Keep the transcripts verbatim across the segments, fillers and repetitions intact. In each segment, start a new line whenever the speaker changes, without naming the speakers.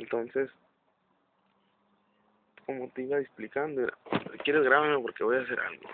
Entonces, como te iba explicando, si quieres grábame porque voy a hacer algo.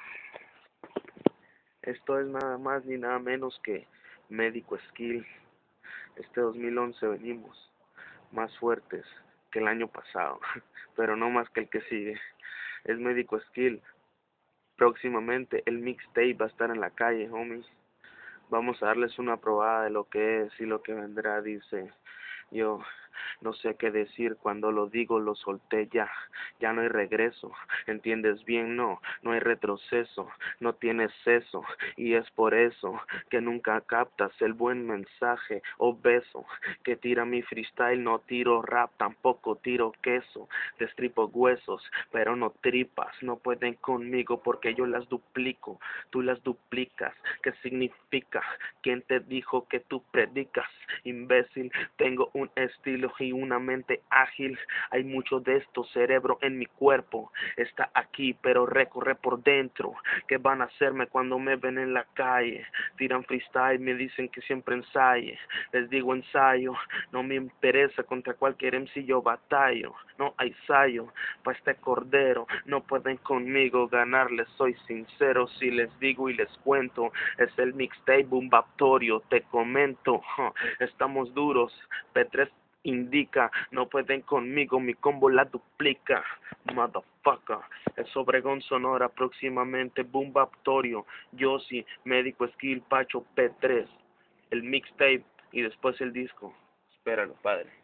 Esto es nada más ni nada menos que Médico Skill. Este dos mil once venimos más fuertes que el año pasado, pero no más que el que sigue. Es Médico Skill. Próximamente el mixtape va a estar en la calle, homies. Vamos a darles una probada de lo que es y lo que vendrá, dice. Yo no sé qué decir, cuando lo digo lo solté ya, ya no hay regreso, ¿entiendes bien? No, no hay retroceso, no tienes eso, y es por eso que nunca captas el buen mensaje o beso que tira mi freestyle. No tiro rap, tampoco tiro queso, destripo huesos, pero no tripas, no pueden conmigo porque yo las duplico, tú las duplicas. ¿Qué significa? ¿Quién te dijo que tú predicas? Imbécil, tengo un estilo y una mente ágil. Hay mucho de esto, cerebro en mi cuerpo está aquí, pero recorre por dentro. ¿Qué van a hacerme cuando me ven en la calle? Tiran freestyle, me dicen que siempre ensaye. Les digo ensayo, no me interesa, contra cualquier M C yo batallo. No hay ensayo pa' este cordero, no pueden conmigo ganarles, soy sincero si les digo y les cuento. Es el mixtape Boom Baptorio, te comento, huh, estamos duros, P tres indica, no pueden conmigo, mi combo la duplica, motherfucker. Es Obregón Sonora, próximamente Boom Baptorio, yo sí, Médico Skill, Pacho P tres, el mixtape y después el disco. Espéralo, padre.